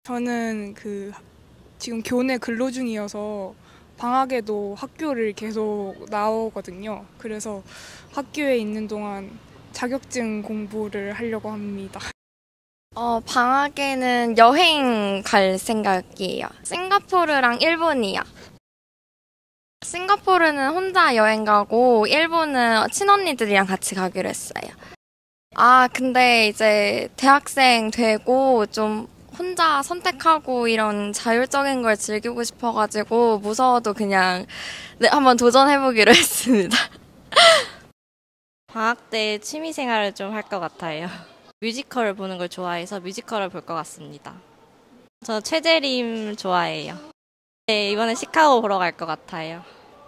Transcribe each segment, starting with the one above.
저는 지금 교내 근로 중이어서 방학에도 학교를 계속 나오거든요. 그래서 학교에 있는 동안 자격증 공부를 하려고 합니다. 방학에는 여행 갈 생각이에요. 싱가포르랑 일본이요. 싱가포르는 혼자 여행 가고 일본은 친언니들이랑 같이 가기로 했어요. 근데 이제 대학생 되고 좀 혼자 선택하고 이런 자율적인 걸 즐기고 싶어가지고 무서워도 그냥 한번 도전해보기로 했습니다. 방학 때 취미 생활을 좀 할 것 같아요. 뮤지컬을 보는 걸 좋아해서 뮤지컬을 볼 것 같습니다. 저 최재림 좋아해요. 네, 이번에 시카고 보러 갈 것 같아요.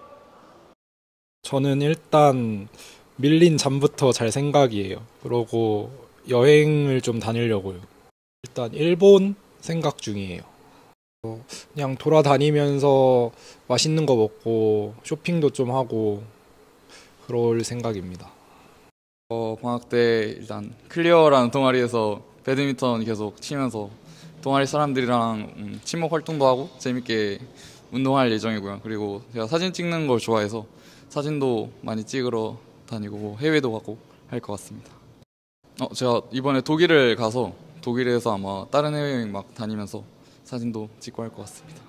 저는 일단 밀린 잠부터 잘 생각이에요. 그러고 여행을 좀 다니려고요. 일단 일본 생각 중이에요. 그냥 돌아다니면서 맛있는 거 먹고 쇼핑도 좀 하고 그럴 생각입니다. 방학 때 일단 클리어라는 동아리에서 배드민턴 계속 치면서 동아리 사람들이랑 친목 활동도 하고 재밌게 운동할 예정이고요. 그리고 제가 사진 찍는 걸 좋아해서 사진도 많이 찍으러 다니고 해외도 가고 할 것 같습니다. 제가 이번에 독일을 가서 독일에서 아마 다른 해외여행 막 다니면서 사진도 찍고 할 것 같습니다.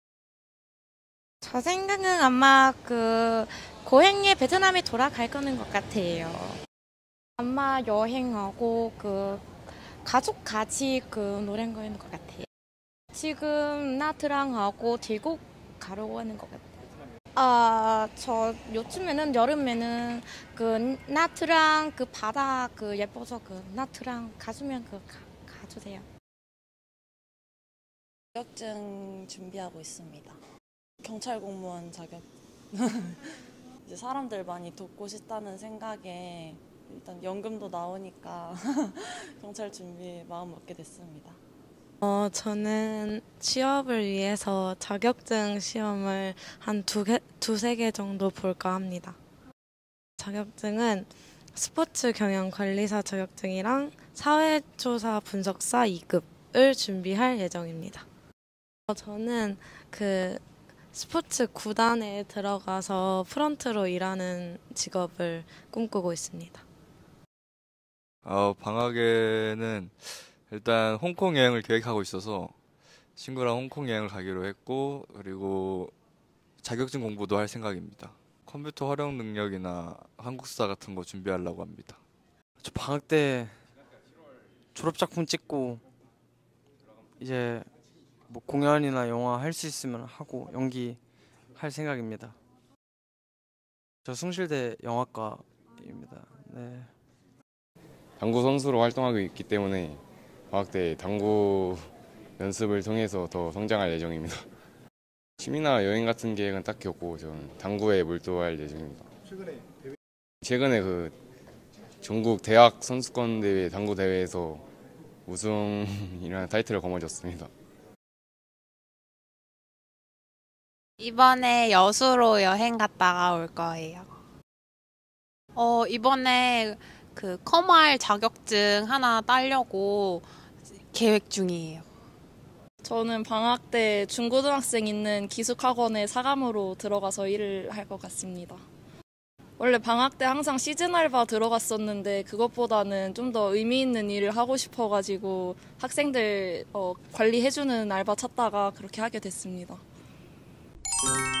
저 생각은 아마 고향에 베트남에 돌아갈 거는 것 같아요. 아마 여행하고 가족 같이 노래한 거인 것 같아요. 지금 나트랑 하고 태국 가려고 하는 것 같아요. 저 요즘에는 여름에는 나트랑 바다 예뻐서 나트랑 가주면 가주세요. 자격증 준비하고 있습니다. 경찰 공무원 자격. 이제 사람들 많이 돕고 싶다는 생각에 일단 연금도 나오니까 경찰 준비에 마음 먹게 됐습니다. 저는 취업을 위해서 자격증 시험을 한 두세 개 정도 볼까 합니다. 자격증은 스포츠 경영 관리사 자격증이랑 사회조사 분석사 2급을 준비할 예정입니다. 저는 스포츠 구단에 들어가서 프런트로 일하는 직업을 꿈꾸고 있습니다. 방학에는 일단 홍콩 여행을 계획하고 있어서 친구랑 홍콩 여행을 가기로 했고, 그리고 자격증 공부도 할 생각입니다. 컴퓨터 활용 능력이나 한국사 같은 거 준비하려고 합니다. 저 방학 때 졸업작품 찍고 이제 뭐 공연이나 영화 할 수 있으면 하고 연기할 생각입니다. 저 숭실대 영화과입니다. 네. 당구 선수로 활동하고 있기 때문에 방학 때 당구 연습을 통해서 더 성장할 예정입니다. 취미나 여행 같은 계획은 딱히 없고 저는 당구에 몰두할 예정입니다. 최근에 전국 대학 선수권 대회 당구 대회에서 우승이라는 타이틀을 거머쥐었습니다. 이번에 여수로 여행 갔다가 올 거예요. 이번에 커말 자격증 하나 따려고 계획 중이에요. 저는 방학 때 중고등학생 있는 기숙학원에 사감으로 들어가서 일을 할 것 같습니다. 원래 방학 때 항상 시즌 알바 들어갔었는데 그것보다는 좀 더 의미 있는 일을 하고 싶어가지고 학생들 관리해주는 알바 찾다가 그렇게 하게 됐습니다.